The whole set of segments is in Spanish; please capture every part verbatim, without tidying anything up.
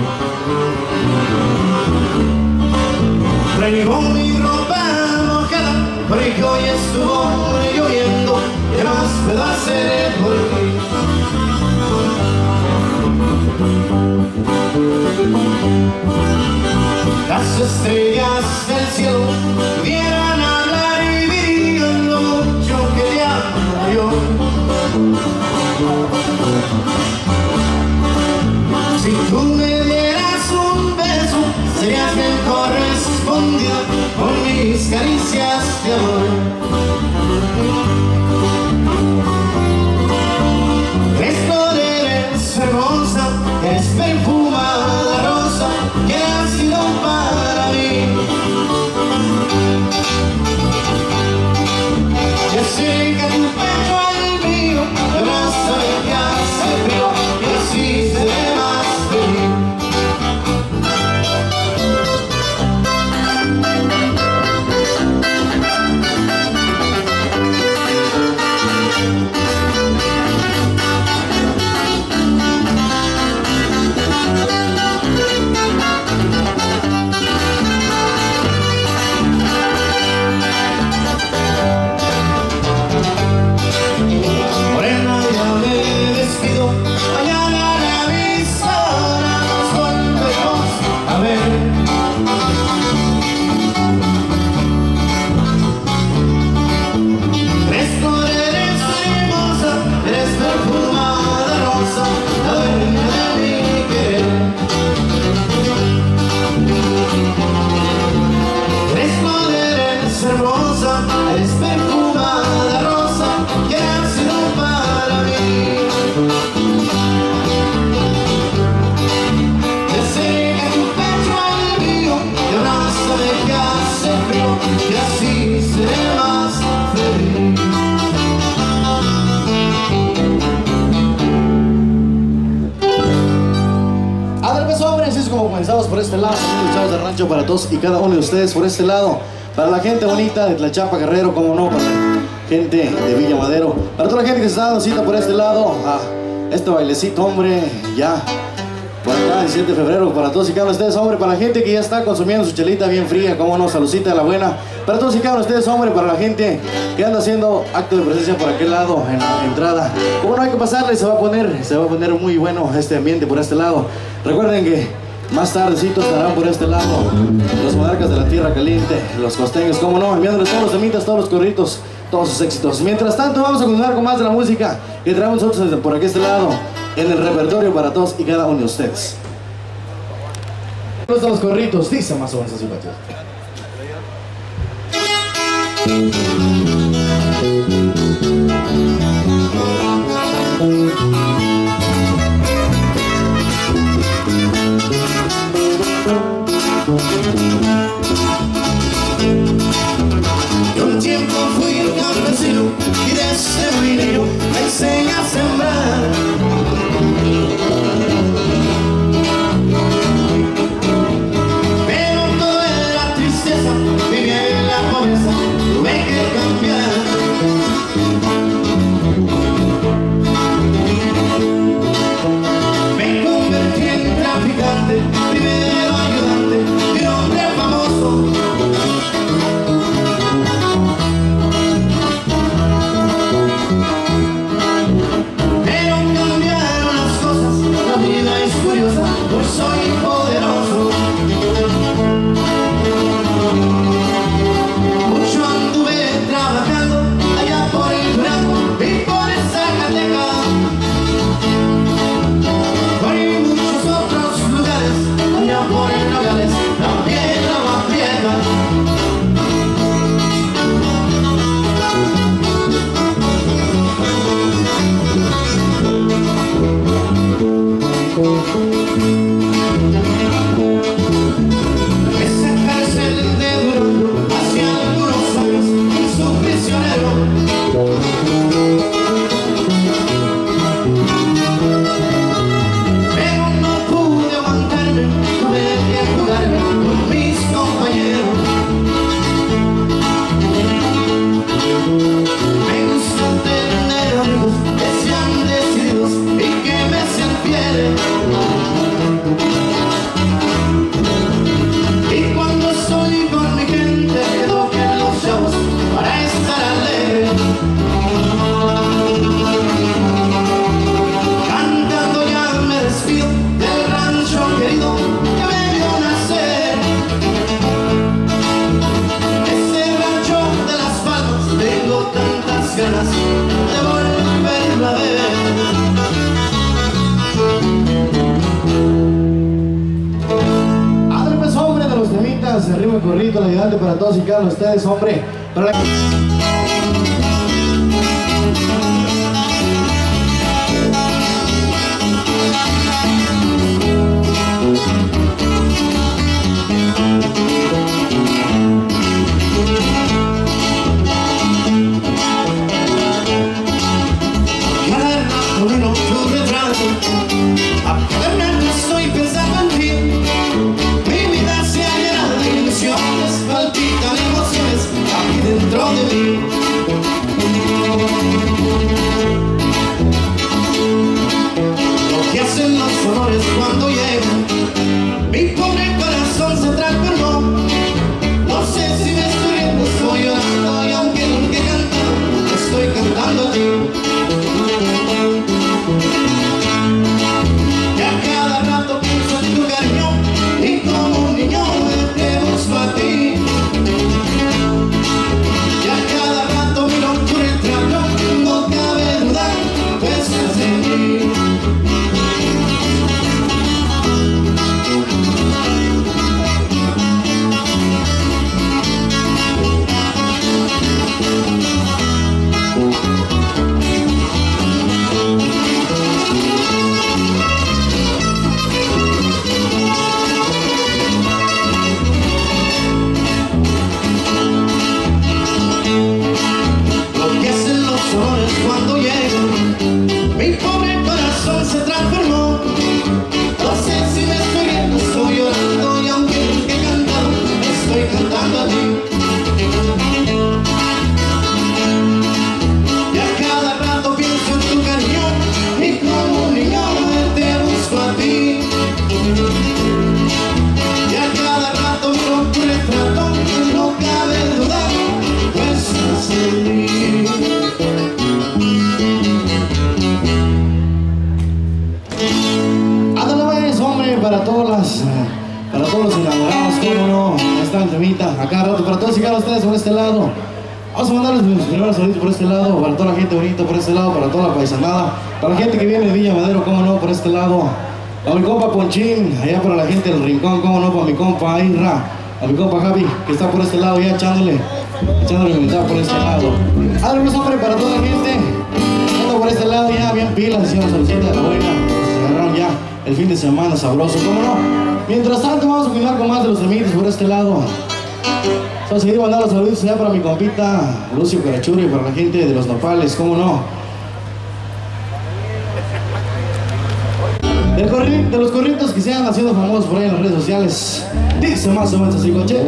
Traigo mi ropa mojada porque hoy estuvo lloviendo. ¿Qué más puedo hacer por ti? Las estrellas del cielo pudieran hablar y dirían lo mucho que te amo yo. Si tú me dieras un beso, serías bien correspondida con mis caricias de amor. Esto eres hermosa, eres perfumada rosa, que ha sido para mí. Ya sé que tu pecho al mío, te vas a ver que hace frío, y así seré más feliz. Comenzamos por este lado, amigos chavos de rancho, para todos y cada uno de ustedes por este lado, para la gente bonita de Tlachapa Guerrero, como no, para la gente de Villa Madero, para toda la gente que se está dando cita por este lado, a este bailecito, hombre, ya por acá, diecisiete de febrero, para todos y cada uno de ustedes, hombre, para la gente que ya está consumiendo su chelita bien fría, como no, saludcita de la buena, para todos y cada uno de ustedes, hombre, para la gente que anda haciendo acto de presencia por aquel lado, en la entrada, como no, hay que pasarle, se va a poner, se va a poner muy bueno este ambiente por este lado. Recuerden que más tardecito estarán por este lado los monarcas de la tierra caliente, los costeños, como no, enviándoles todos los temitas, todos los corritos, todos sus éxitos. Mientras tanto, vamos a continuar con más de la música que traemos nosotros desde por aquí este lado, en el repertorio para todos y cada uno de ustedes. Todos los corritos, dice más o menos así, Pacho. Yo un tiempo fui un campesino y desde muy niño me enseñé a sembrar. Pero todo era tristeza, vivía en la pobreza, tuve que cambiar. Me convertí en traficante, primero ayudante y un hombre famoso. Pero cambiaron las cosas, la vida es curiosa, hoy soy poderoso. Mucho anduve trabajando allá por el Durango y por el Zacatecas. Hay muchos otros lugares, allá por el Nogales, la piedra más prieta. mi corrito, el ayudante para todos y cada uno de ustedes, hombre. Para la... Estoy pensando en ti, mi vida se ha llenado de ilusiones, palpitan emociones aquí dentro de mí. Lo que hacen los olores cuando llegan, mi pobre corazón se transformó. No sé si me estoy riendo, estoy llorando, y aunque nunca he cantado, estoy cantando a ti. Cuando llegan, mi pobre corazón se transformó. No sé si me estoy riendo, estoy llorando, y aunque nunca he cantado, estoy cantando a ti. Y a cada rato pienso en tu cariño, y como un niño te busco a ti. Y a cada rato miro tu retrato, no cabe dudar, pues estás en mí. Para todas las, para todos los enamorados, cómo no, esta temita, acá rato, para todos y cada uno de ustedes por este lado. Vamos a mandarles mis primeros saludos por este lado, para toda la gente bonita por este lado, para toda la paisanada, para la gente que viene de Villa Madero, cómo no, por este lado. A mi compa Ponchín, allá para la gente del Rincón, cómo no, para mi compa Irra, a mi compa Javi, que está por este lado ya echándole, echándole mitad por este lado. Ahora pues, hombre, para toda la gente, ando por este lado ya bien pilas, hicimos saludcita de la buena, se agarraron ya el fin de semana sabroso, ¿cómo no? Mientras tanto vamos a continuar con más de los semites por este lado. Vamos a seguir mandando los saludos ya para mi compita Lucio Carachuri y para la gente de los Nopales, ¿cómo no? Del corri de los corritos que se han haciendo famosos por ahí en las redes sociales. Dice más o menos así, coche.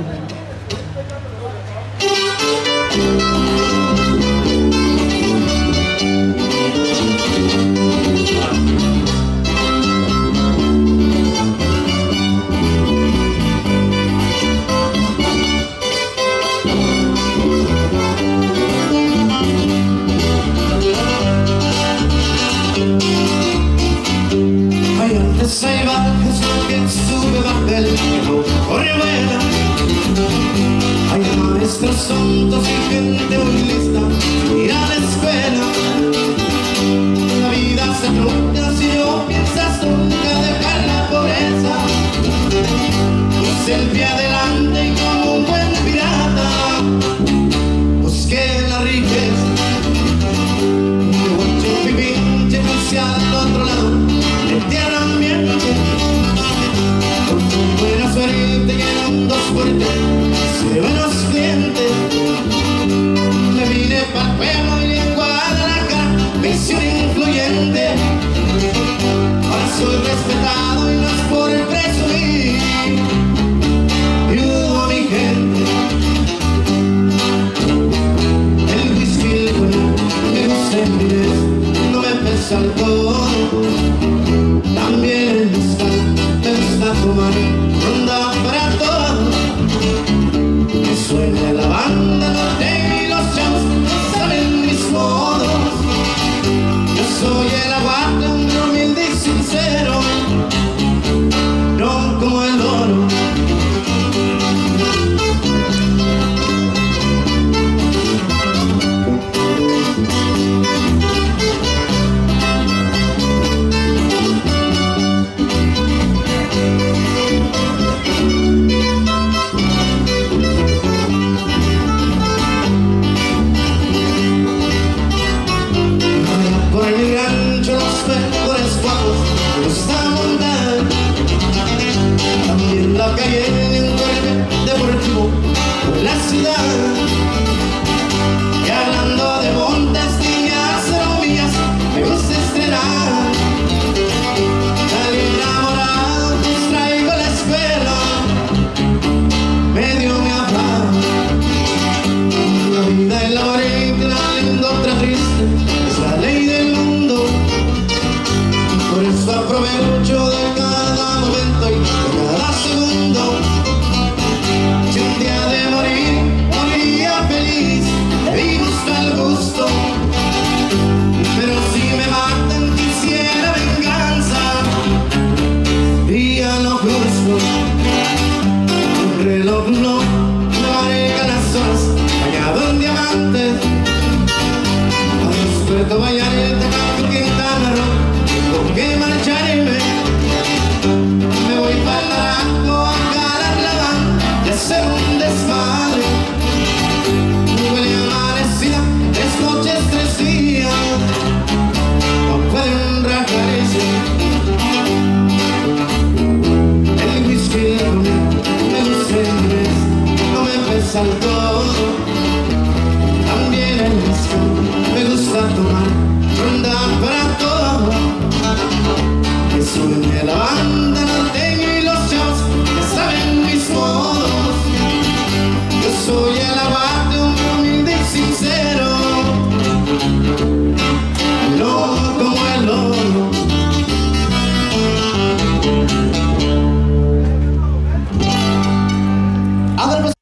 Se va, es lo que sube bajo el viejo corre buena. Hay maestros tontos y gente muy lista, ir a la escuela. La vida se trunca si no piensas nunca dejar la pobreza. Pues el pie adelante y como un buen pirata busqué la riqueza. Y pinche y pinche hacia el otro lado de tierra ambiente. Con tu buena suerte llegan dos fuertes, se ven los clientes. Me vine pa'l pueblo y en Guadalajara me hicieron influyente. Ahora soy respetado y no es por el presumir. Ayudo a mi gente. El whisky, el coñac, me gusta en mi no me pesa el todo. También el mezcal, me gusta tomar ronda para todo. Me suena la banda norte y los jams, no saben mis modos. Yo soy el aguante, hombre humilde y sincero, no como el oro. busco un reloj no marca las horas, bañado en diamantes. A Puerto Vallarta, Campo Quintana Roo, tengo que marcharme. Me voy para Naranjo a calar la van y hacer un desmadre. Huele amanecida, tres noches, tres días, no pueden rajar ese. El whisky me gusta el inglés, no me pesa el todo. También el whisky me gusta tomar, ronda para todo. Que suene la banda norteña y los chavos ya saben mis modos. Yo soy el abate, un humilde y sincero, no como el oro. Ándale, pues.